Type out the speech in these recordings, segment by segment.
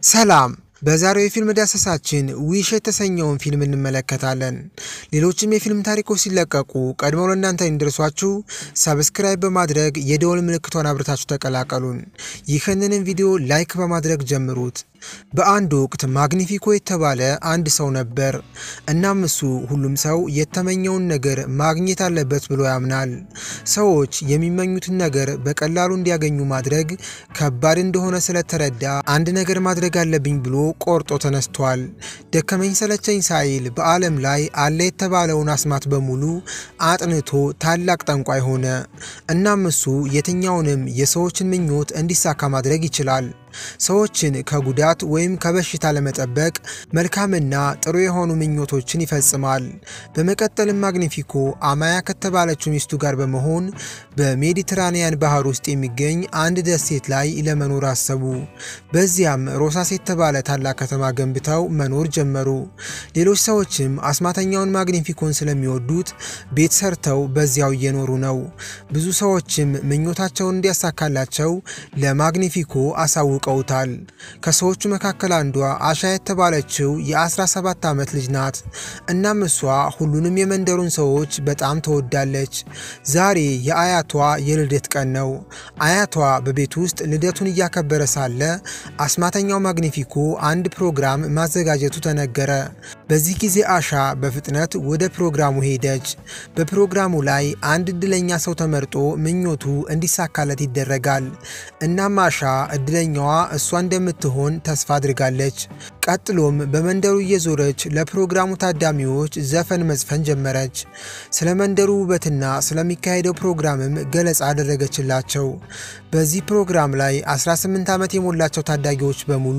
ሰላም በዛሬው የፊልም ዳሰሳችን ዊሽ የተሰኘውን ፊልም እንመለከታለን። ሌሎችም የፊልም ታሪኮች ሲለቀቁ ቀድመው ለእናንተ እንዲደርሷችሁ ሰብስክራይብ በማድረግ የደወል ምልክቷን አብርታችሁ ተቀላቀሉን። ይህንን ቪዲዮ ላይክ በማድረግ ጀምሩት። በአንድ ወቅት ማግኒፊኮ የተባለ አንድ ሰው ነበር። እናም እሱ ሁሉም ሰው የተመኘውን ነገር ማግኘት አለበት ብሎ ያምናል። ሰዎች የሚመኙትን ነገር በቀላሉ እንዲያገኙ ማድረግ ከባድ እንደሆነ ስለተረዳ አንድ ነገር ማድረግ አለብኝ ብሎ ቆርጦ ተነስቷል። ደከመኝ ሰለቸኝ ሳይል በዓለም ላይ አለ የተባለውን አስማት በሙሉ አጥንቶ ታላቅ ጠንቋይ ሆነ። እናም እሱ የትኛውንም የሰዎችን ምኞት እንዲሳካ ማድረግ ይችላል። ሰዎችን ከጉዳት ወይም ከበሽታ ለመጠበቅ መልካምና ጥሩ የሆኑ ምኞቶችን ይፈጽማል። በመቀጠልም ማግኒፊኮ አማያ ከተባለችው ሚስቱ ጋር በመሆን በሜዲትራኒያን ባህር ውስጥ የሚገኝ አንድ ደሴት ላይ ለመኖር አሰቡ። በዚያም ሮሳስ የተባለ ታላቅ ከተማ ገንብተው መኖር ጀመሩ። ሌሎች ሰዎችም አስማተኛውን ማግኒፊኮን ስለሚወዱት ቤት ሰርተው በዚያው እየኖሩ ነው። ብዙ ሰዎችም ምኞታቸውን እንዲያሳካላቸው ለማግኒፊኮ አሳውቀውታል። ከሰዎቹ መካከል አንዷ አሻ የተባለችው የ17 ዓመት ልጅ ናት። እናም እሷ ሁሉንም የመንደሩን ሰዎች በጣም ተወዳለች። ዛሬ የአያቷ የልደት ቀን ነው። አያቷ በቤት ውስጥ ልደቱን እያከበረ ሳለ አስማተኛው ማግኒፊኮ አንድ ፕሮግራም ማዘጋጀቱ ተነገረ። በዚህ ጊዜ አሻ በፍጥነት ወደ ፕሮግራሙ ሄደች። በፕሮግራሙ ላይ አንድ እድለኛ ሰው ተመርጦ ምኞቱ እንዲሳካለት ይደረጋል። እናም አሻ እድለኛዋ እሷ እንደምትሆን ተስፋ አድርጋለች። ቀጥሎም በመንደሩ እየዞረች ለፕሮግራሙ ታዳሚዎች ዘፈን መዝፈን ጀመረች። ስለ መንደሩ ውበትና ስለሚካሄደው ፕሮግራምም ገለጻ አደረገችላቸው። በዚህ ፕሮግራም ላይ 18 ዓመት የሞላቸው ታዳጊዎች በሙሉ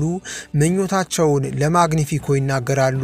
ምኞታቸውን ለማግኒፊኮ ይናገራሉ።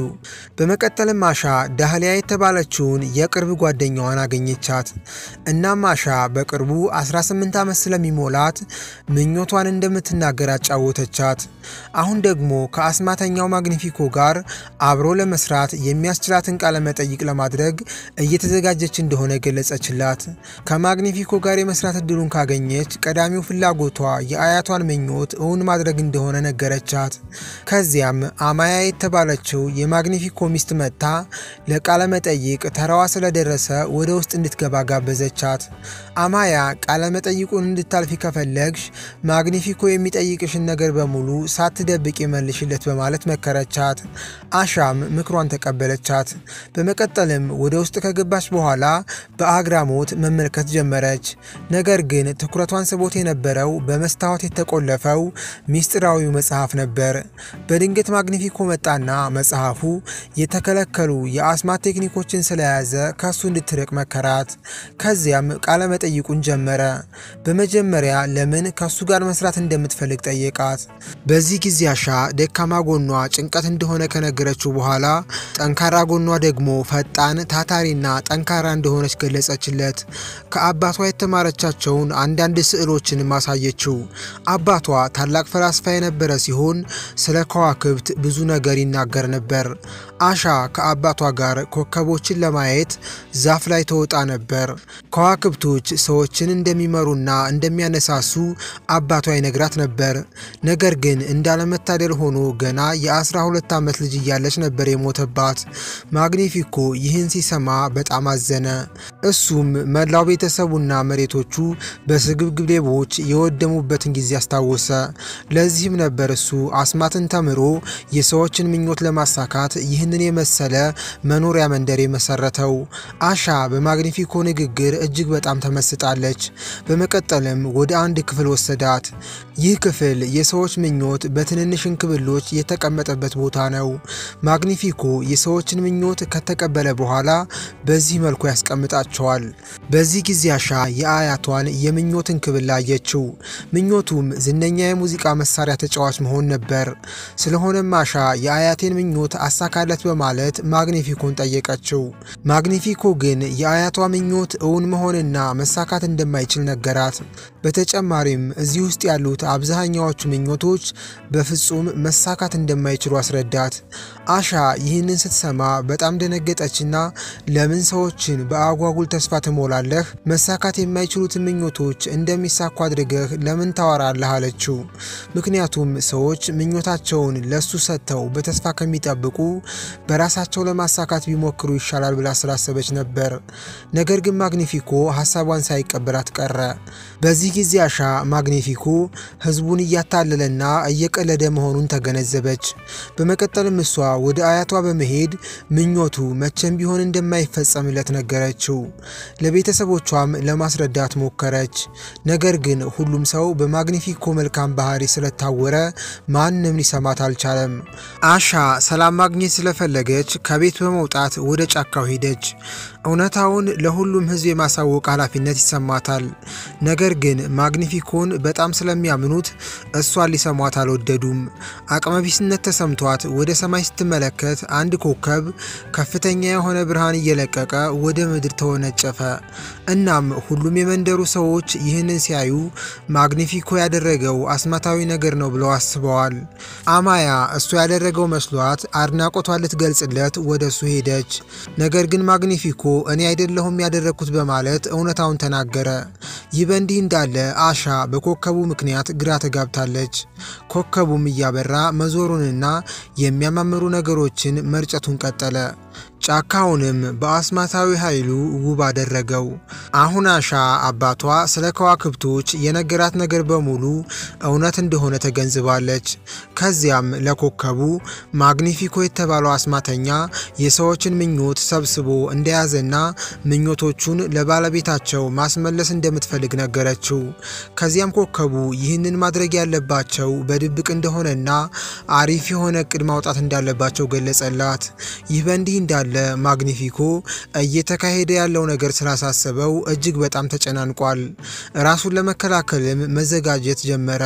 በመቀጠልም አሻ ዳህሊያ የተባለችውን የቅርብ ጓደኛዋን አገኘቻት። እናም አሻ በቅርቡ 18 ዓመት ስለሚሞላት ምኞቷን እንደምትናገር አጫወተቻት። አሁን ደግሞ ከአስማተኛው ማግኒፊኮ ጋር አብሮ ለመስራት የሚያስችላትን ቃለ መጠይቅ ለማድረግ እየተዘጋጀች እንደሆነ ገለጸችላት። ከማግኒፊኮ ጋር የመስራት እድሉን ካገኘች ቀዳሚው ፍላጎቷ የአያቷን ምኞት እውን ማድረግ እንደሆነ ነገረቻት። ከዚያም አማያ የተባለችው የማግኒፊኮ ሚስት መጣ ለቃለ መጠይቅ ተራዋ ስለደረሰ ወደ ውስጥ እንድትገባ ጋበዘቻት። አማያ ቃለ መጠይቁን እንድታልፊ ከፈለግሽ ማግኒፊኮ የሚጠይቅሽን ነገር በሙሉ ሳትደብቂ መልሽለት በማለት መከረቻት። አሻም ምክሯን ተቀበለቻት። በመቀጠልም ወደ ውስጥ ከገባች በኋላ በአግራሞት መመልከት ጀመረች። ነገር ግን ትኩረቷን ስቦት የነበረው በመስታወት የተቆለፈው ሚስጥራዊው መጽሐፍ ነበር። በድንገት ማግኒፊኮ መጣና መጽሐፉ የተከለከሉ የአስማት ቴክኒኮችን ስለያዘ ከሱ እንድትርቅ መከራት። ከዚያም ቃለ መጠይቁን ጀመረ። በመጀመሪያ ለምን ከሱ ጋር መስራት እንደምትፈልግ ጠየቃት። በዚህ ጊዜ አሻ ደካማ ጎኗ ጭንቀት እንደሆነ ከነገረችው በኋላ ጠንካራ ጎኗ ደግሞ ፈጣን ታታሪና ጠንካራ እንደሆነች ገለጸችለት። ከአባቷ የተማረቻቸውን አንዳንድ ስዕሎችን ማሳየችው። አባቷ ታላቅ ፈላስፋ የነበረ ሲሆን ስለ ከዋክብት ብዙ ነገር ይናገር ነበር። አሻ ከአባቷ ጋር ኮከቦችን ለማየት ዛፍ ላይ ተወጣ ነበር። ከዋክብቶች ሰዎችን እንደሚመሩና እንደሚያነሳሱ አባቷ ይነግራት ነበር። ነገር ግን እንዳለመታደል ሆኖ ገና የ12 ዓመት ልጅ እያለች ነበር የሞተባት። ማግኒፊኮ ይህን ሲሰማ በጣም አዘነ። እሱም መላው ቤተሰቡና መሬቶቹ በስግብግብ ሌቦች የወደሙበትን ጊዜ አስታወሰ። ለዚህም ነበር እሱ አስማትን ተምሮ የሰዎችን ምኞት ለማሳካት ይህንን የመሰለ መኖሪያ መንደር የመሰረተው። አሻ በማግኒፊኮ ንግግር እጅግ በጣም ተመስጣለች። በመቀጠልም ወደ አንድ ክፍል ወሰዳት። ይህ ክፍል የሰዎች ምኞት በትንንሽ እንክብሎች የተቀመጠበት ቦታ ነው። ማግኒፊኮ የሰዎችን ምኞት ከተቀበለ በኋላ በዚህ መልኩ ያስቀምጣቸዋል። በዚህ ጊዜ አሻ የአያቷን የምኞት እንክብል አየችው። ምኞቱም ዝነኛ የሙዚቃ መሳሪያ ተጫዋች መሆን ነበር። ስለሆነም አሻ የአያቴን ምኞት አሳካለት በማለት ማግኒፊኮን ጠየቀችው። ማግኒፊኮ ግን የአያቷ ምኞት እውን መሆንና መሳካት እንደማይችል ነገራት። በተጨማሪም እዚህ ውስጥ ያሉት አብዛኛዎቹ ምኞቶች በፍጹም መሳካት እንደማይችሉ እንደማይችሉ አስረዳት። አሻ ይህንን ስትሰማ በጣም ደነገጠችና ለምን ሰዎችን በአጓጉል ተስፋ ትሞላለህ? መሳካት የማይችሉት ምኞቶች እንደሚሳኩ አድርገህ ለምን ታወራለህ አለችው። ምክንያቱም ሰዎች ምኞታቸውን ለሱ ሰጥተው በተስፋ ከሚጠብቁ በራሳቸው ለማሳካት ቢሞክሩ ይሻላል ብላ ስላሰበች ነበር። ነገር ግን ማግኒፊኮ ሐሳቧን ሳይቀበላት ቀረ። በዚህ ጊዜ አሻ ማግኒፊኮ ህዝቡን እያታለለና እየቀለደ መሆኑን ተገነዘበች። በመቀጠልም እሷ ወደ አያቷ በመሄድ ምኞቱ መቼም ቢሆን እንደማይፈጸምለት ነገረችው። ለቤተሰቦቿም ለማስረዳት ሞከረች። ነገር ግን ሁሉም ሰው በማግኒፊኮ መልካም ባህሪ ስለታወረ ማንም ሊሰማት አልቻለም። አሻ ሰላም ማግኘት ስለፈለገች ከቤት በመውጣት ወደ ጫካው ሄደች። እውነታውን ለሁሉም ህዝብ የማሳወቅ ኃላፊነት ይሰማታል። ነገር ግን ማግኒፊኮን በጣም ስለሚያምኑት እሷን ሊሰሟት አልወደዱም። አቅመቢስነት ተሰምቷት ወደ ሰማይ ስትመለከት አንድ ኮከብ ከፍተኛ የሆነ ብርሃን እየለቀቀ ወደ ምድር ተወነጨፈ። እናም ሁሉም የመንደሩ ሰዎች ይህንን ሲያዩ ማግኒፊኮ ያደረገው አስማታዊ ነገር ነው ብለው አስበዋል። አማያ እሱ ያደረገው መስሏት አድናቆቷን ልትገልጽለት ወደሱ ሄደች። ነገር ግን ማግኒፊኮ እኔ አይደለሁም ያደረኩት በማለት እውነታውን ተናገረ። ይህ በእንዲህ እንዳለ አሻ በኮከቡ ምክንያት ግራ ተጋብታለች። ኮከቡም እያበራ መዞሩንና የሚያማምሩ ነገሮችን መርጨቱን ቀጠለ። ጫካውንም በአስማታዊ ኃይሉ ውብ አደረገው። አሁን አሻ አባቷ ስለ ከዋክብቶች የነገራት ነገር በሙሉ እውነት እንደሆነ ተገንዝባለች። ከዚያም ለኮከቡ ማግኒፊኮ የተባለው አስማተኛ የሰዎችን ምኞት ሰብስቦ እንደያዘና ምኞቶቹን ለባለቤታቸው ማስመለስ እንደምትፈልግ ነገረችው። ከዚያም ኮከቡ ይህንን ማድረግ ያለባቸው በድብቅ እንደሆነና አሪፍ የሆነ እቅድ ማውጣት እንዳለባቸው ገለጸላት። ይህ በእንዲህ እንዳለ ማግኒፊኮ እየተካሄደ ያለው ነገር ስላሳሰበው እጅግ በጣም ተጨናንቋል። ራሱን ለመከላከልም መዘጋጀት ጀመረ።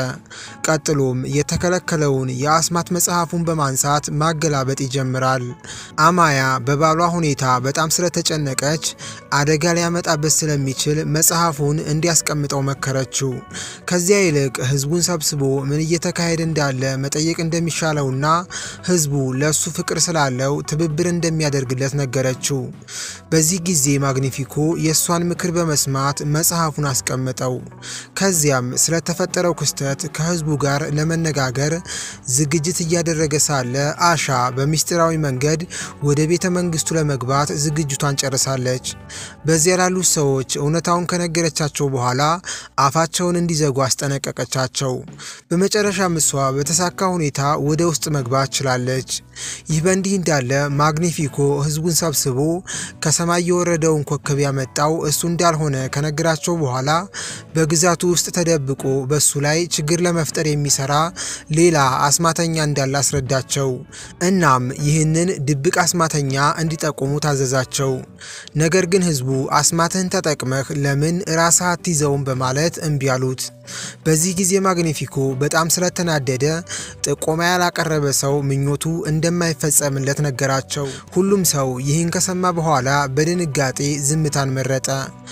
ቀጥሎም የተከለከለውን የአስማት መጽሐፉን በማንሳት ማገላበጥ ይጀምራል። አማያ በባሏ ሁኔታ በጣም ስለተጨነቀች አደጋ ሊያመጣበት ስለሚችል መጽሐፉን እንዲያስቀምጠው መከረችው። ከዚያ ይልቅ ህዝቡን ሰብስቦ ምን እየተካሄደ እንዳለ መጠየቅ እንደሚሻለውና ህዝቡ ለሱ ፍቅር ስላለው ትብብር እንደሚያደርግለት ነገረችው። በዚህ ጊዜ ማግኒፊኮ የሷን ምክር በመስማት መጽሐፉን አስቀመጠው። ከዚያም ስለተፈጠረው ክስተት ከህዝቡ ጋር ለመነጋገር ዝግጅት እያደረገ ሳለ አሻ በሚስጥራዊ መንገድ ወደ ቤተ መንግስቱ ለመግባት ዝግጅቷን ጨርሳለች። በዚያ ላሉ ሰዎች እውነታውን ከነገረቻቸው በኋላ አፋቸውን እንዲዘጉ አስጠነቀቀቻቸው። በመጨረሻም እሷ በተሳካ ሁኔታ ወደ ውስጥ መግባት ችላለች። ይህ በእንዲህ እንዳለ ማግኒፊኮ ህዝቡን ሰብስቦ ከሰማይ የወረደውን ኮከብ ያመጣው እሱ እንዳልሆነ ከነገራቸው በኋላ በግዛቱ ውስጥ ተደብቆ በሱ ላይ ችግር ለመፍጠር የሚሰራ ሌላ አስማተኛ እንዳለ አስረዳቸው። እናም ይህንን ድብቅ አስማተኛ እንዲጠቁሙ ታዘዛቸው። ነገር ግን ህዝቡ አስማትህን ተጠቅመህ ለምን ራስህ አትይዘውም በማለት እምቢ አሉት። በዚህ ጊዜ ማግኒፊኮ በጣም ስለተናደደ ጥቆማ ያላቀረበ ሰው ምኞቱ እንደማይፈጸምለት ነገራቸው። ሁሉም ሰው ይህን ከሰማ በኋላ በድንጋጤ ዝምታን መረጠ።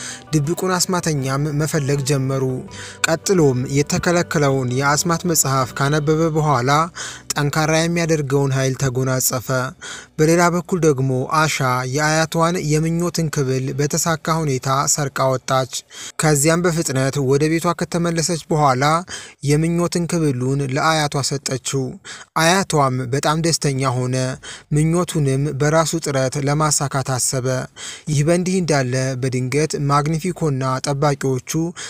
ድብቁን አስማተኛም መፈለግ ጀመሩ። ቀጥሎም የተከለከለውን የአስማት መጽሐፍ ካነበበ በኋላ ጠንካራ የሚያደርገውን ኃይል ተጎናጸፈ። በሌላ በኩል ደግሞ አሻ የአያቷን የምኞትን ክብል በተሳካ ሁኔታ ሰርቃ ወጣች። ከዚያም በፍጥነት ወደ ቤቷ ከተመለሰች በኋላ የምኞትን ክብሉን ለአያቷ ሰጠችው። አያቷም በጣም ደስተኛ ሆነ። ምኞቱንም በራሱ ጥረት ለማሳካት አሰበ። ይህ በእንዲህ እንዳለ በድንገት ማግኒፊኮና ጠባቂዎቹ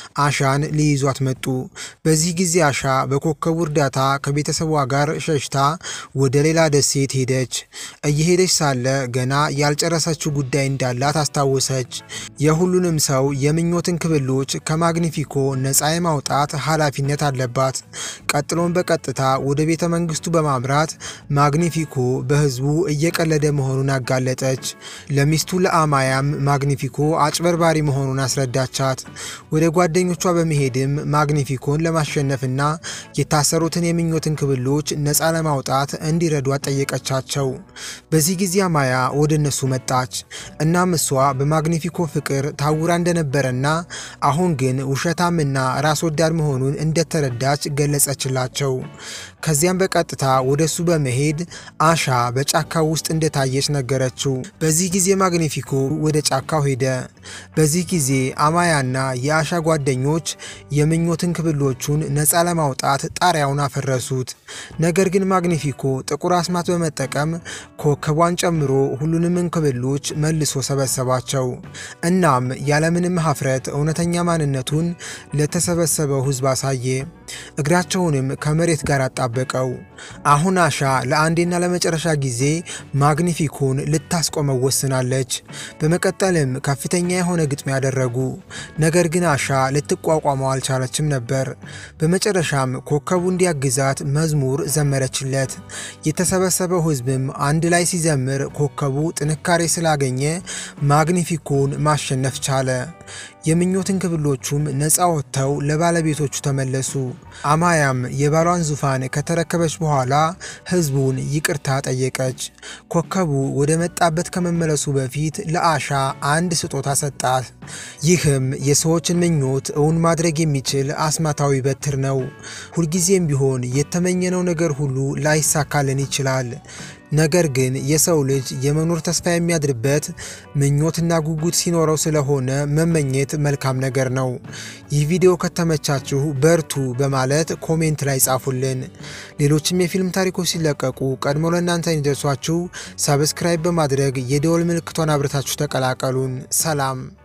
አሻን ሊይዟት መጡ። በዚህ ጊዜ አሻ በኮከቡ እርዳታ ከቤተሰቧ ጋር ሸሽታ ወደ ሌላ ደሴት ሄደች። እየሄደች ሳለ ገና ያልጨረሰችው ጉዳይ እንዳላት አስታወሰች። የሁሉንም ሰው የምኞትን ክብሎች ከማግኒፊኮ ነፃ የማውጣት ኃላፊነት አለባት። ቀጥሎም በቀጥታ ወደ ቤተ መንግስቱ በማምራት ማግኒፊኮ በህዝቡ እየቀለደ መሆኑን አጋለጠች። ለሚስቱ ለአማያም ማግኒፊኮ አጭበርባሪ መሆኑን አስረዳቻት። ወደ ጓደኞቿ በመሄድም ማግኒፊኮን ለማሸነፍና የታሰሩትን የምኞትን ክብሎች ነፃ ለማውጣት እንዲረዷት ጠየቀቻቸው። በዚህ ጊዜ አማያ ወደ እነሱ መጣች። እናም እሷ በማግኒፊኮ ፍቅር ታውራ እንደነበረና አሁን ግን ውሸታምና ራስ ወዳድ መሆኑን እንደተረዳች ገለጸችላቸው። ከዚያም በቀጥታ ወደሱ በመሄድ አሻ በጫካው ውስጥ እንደታየች ነገረችው። በዚህ ጊዜ ማግኒፊኮ ወደ ጫካው ሄደ። በዚህ ጊዜ አማያና የአሻ ጓደኞች የምኞትን ክብሎቹን ነፃ ለማውጣት ጣሪያውን አፈረሱት። ነገር ግን ማግኒፊኮ ጥቁር አስማት በመጠቀም ኮከቧን ጨምሮ ሁሉንም ክብሎች መልሶ ሰበሰባቸው። እናም ያለምንም ሀፍረት እውነተኛ ማንነቱን ለተሰበሰበው ሕዝብ አሳየ። እግራቸውንም ከመሬት ጋር አጣበቀው። አሁን አሻ ለአንዴና ለመጨረሻ ጊዜ ማግኒፊኮን ልታስቆመው ወስናለች። በመቀጠልም ከፍተኛ የሆነ ግጥሚያ ያደረጉ። ነገር ግን አሻ ልትቋቋመው አልቻለችም ነበር። በመጨረሻም ኮከቡ እንዲያግዛት መዝሙር ዘመረችለት። የተሰበሰበው ሕዝብም አንድ ላይ ሲዘምር ኮከቡ ጥንካሬ ስላገኘ ማግኒፊኮን ማሸነፍ ቻለ። የምኞትን ክብሎቹም ነፃ ወጥተው ለባለቤቶቹ ተመለሱ። አማያም የባሏን ዙፋን ከተረከበች በኋላ ሕዝቡን ይቅርታ ጠየቀች። ኮከቡ ወደ መጣበት ከመመለሱ በፊት ለአሻ አንድ ስጦታ ሰጣት። ይህም የሰዎችን ምኞት እውን ማድረግ የሚችል አስማታዊ በትር ነው። ሁልጊዜም ቢሆን የተመኘነው ነገር ሁሉ ላይሳካልን ይችላል። ነገር ግን የሰው ልጅ የመኖር ተስፋ የሚያድርበት ምኞትና ጉጉት ሲኖረው ስለሆነ መመኘት መልካም ነገር ነው። ይህ ቪዲዮ ከተመቻችሁ በርቱ በማለት ኮሜንት ላይ ጻፉልን። ሌሎችም የፊልም ታሪኮች ሲለቀቁ ቀድሞ ለእናንተ እንዲደርሷችሁ ሰብስክራይብ በማድረግ የደወል ምልክቷን አብርታችሁ ተቀላቀሉን። ሰላም።